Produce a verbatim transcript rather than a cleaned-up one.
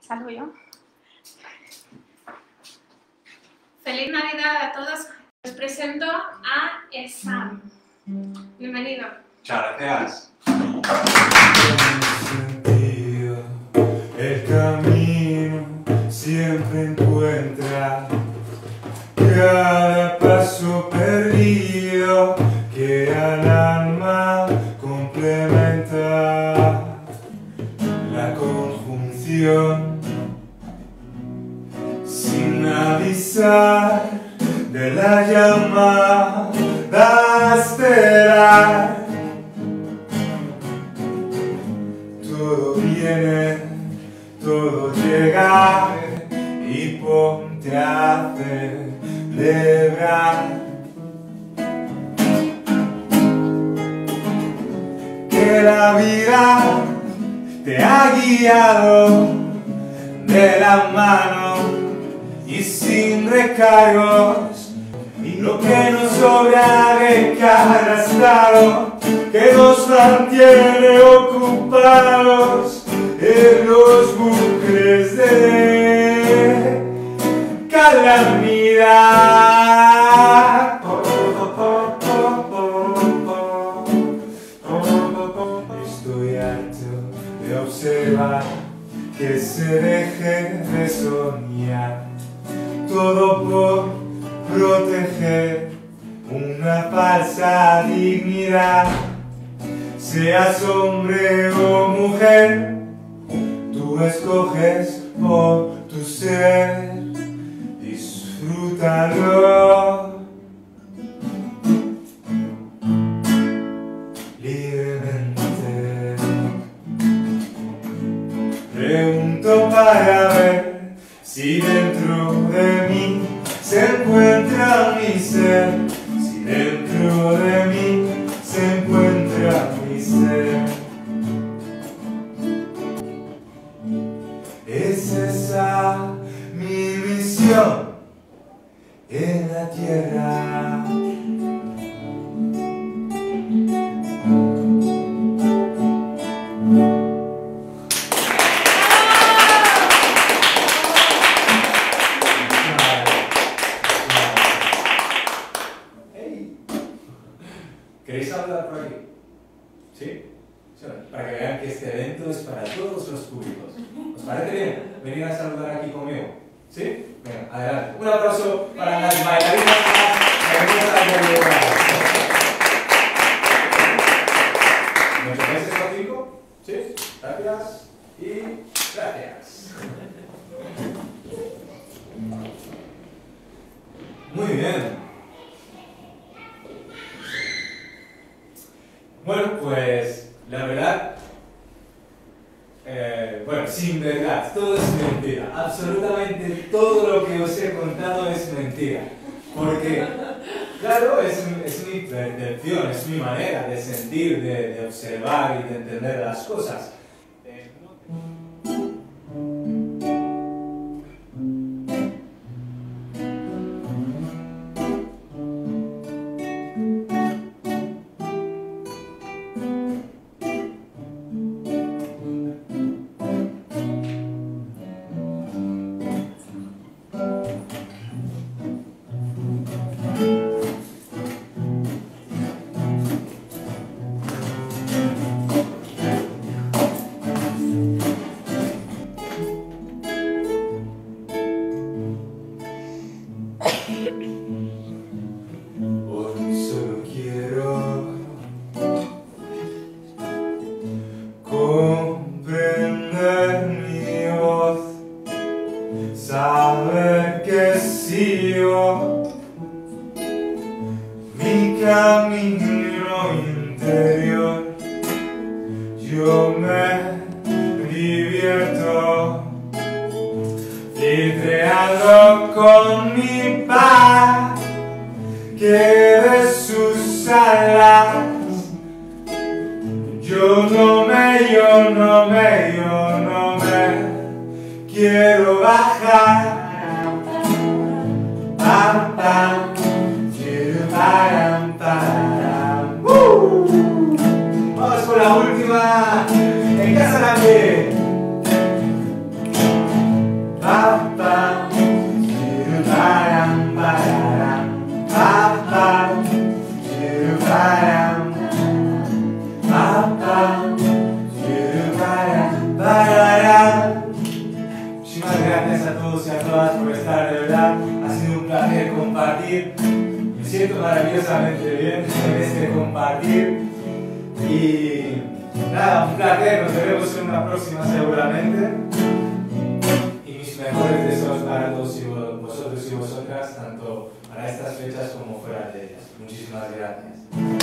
Salgo yo. Feliz Navidad a todos. Les presento a Esam. Bienvenido. Muchas gracias. Sentido, el camino siempre encuentra cada paso perdido que al alma complementa la conjunción sin avisar de la llamada estelar. Todo viene, todo llega y ponte a celebrar que la vida te ha guiado de la mano y sin recargos, y lo que nos sobra de cada estado que nos mantiene ocupados en los bucles de calamidad. Estoy harto de observar que se deje de soñar, todo por proteger una falsa dignidad. Seas hombre o mujer, tú escoges por tu ser, disfrútalo libremente. Pregunto para ver si dentro de mí se encuentra mi ser, si dentro de mí se encuentra mi ser. Es esa mi misión en la tierra. ¿Queréis hablar por aquí? ¿Sí? Para que vean que este evento es para todos los públicos. ¿Os parece bien? Venid a saludar aquí conmigo. ¿Sí? Venga, adelante. Un aplauso para las bailarinas que venimos a la. ¿Me tenéis estos cinco? ¿Sí? Gracias y gracias. Muy bien. Bueno, pues la verdad, eh, bueno, sin verdad, todo es mentira. Absolutamente todo lo que os he contado es mentira. Porque, claro, es, es mi percepción, es mi manera de sentir, de, de observar y de entender las cosas. Hoy solo quiero comprender mi voz, saber que sigo mi camino interior. Yo me divierto filtreando con mi paz que de sus alas yo no me, yo no me, yo no me quiero bajar. Pam, pam, chiru, param, param. ¡Uh! Vamos con la última. En casa también. siento maravillosamente bien en este compartir. Y nada, un placer, nos veremos en una próxima seguramente. Y mis mejores deseos para todos y vosotros y vosotras, tanto para estas fechas como fuera de ellas. Muchísimas gracias.